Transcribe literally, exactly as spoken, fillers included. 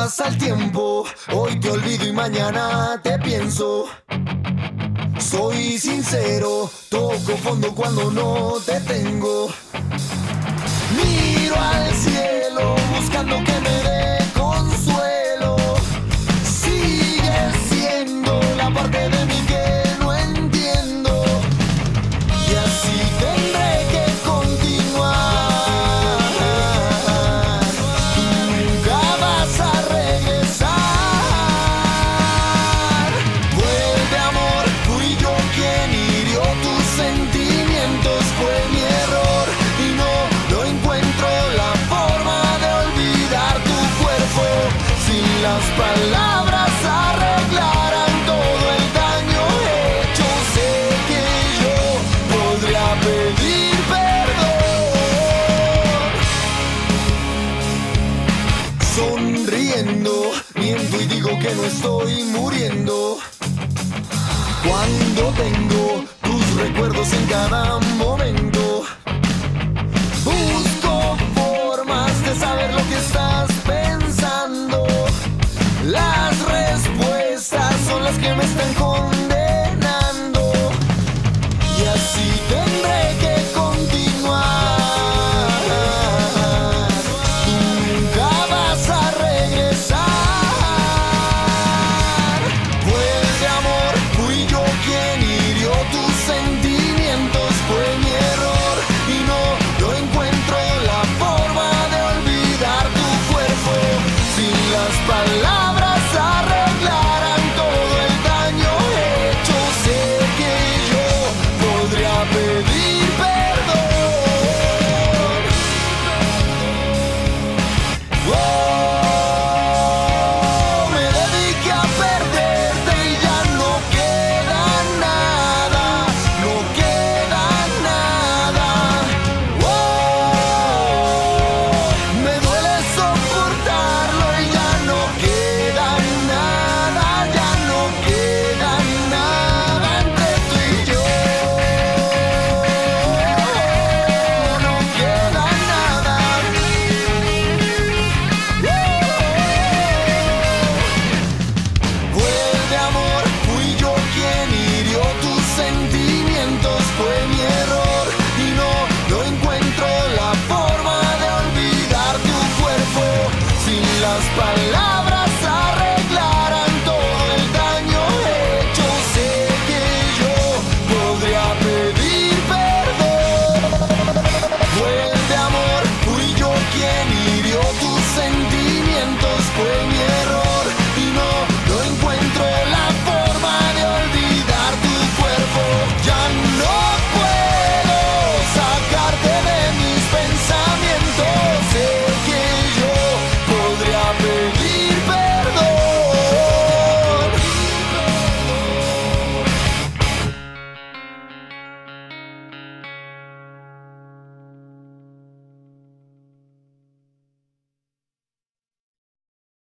pasa el tiempo, hoy te olvido y mañana te pienso. Soy sincero, toco fondo cuando no te tengo. Miro al cielo buscando que me dé consuelo. Sigue siendo la parte de mí que no entiendo. Y así tendré que continuar. Tú nunca vas a regresar. Vuelve, amor, fui yo quien hirió tus sentimientos. Fue mi error y no, no encuentro la forma de olvidar tu cuerpo. Si las palabras arreglaran todo el daño hecho, sé que yo podría pedir perdón. Sonriendo, miento y digo que no estoy muriendo. Cuando tengo tus recuerdos en cada momento, busco formas de saber lo que estás pensando. Las respuestas son las que me están condenando. Y así te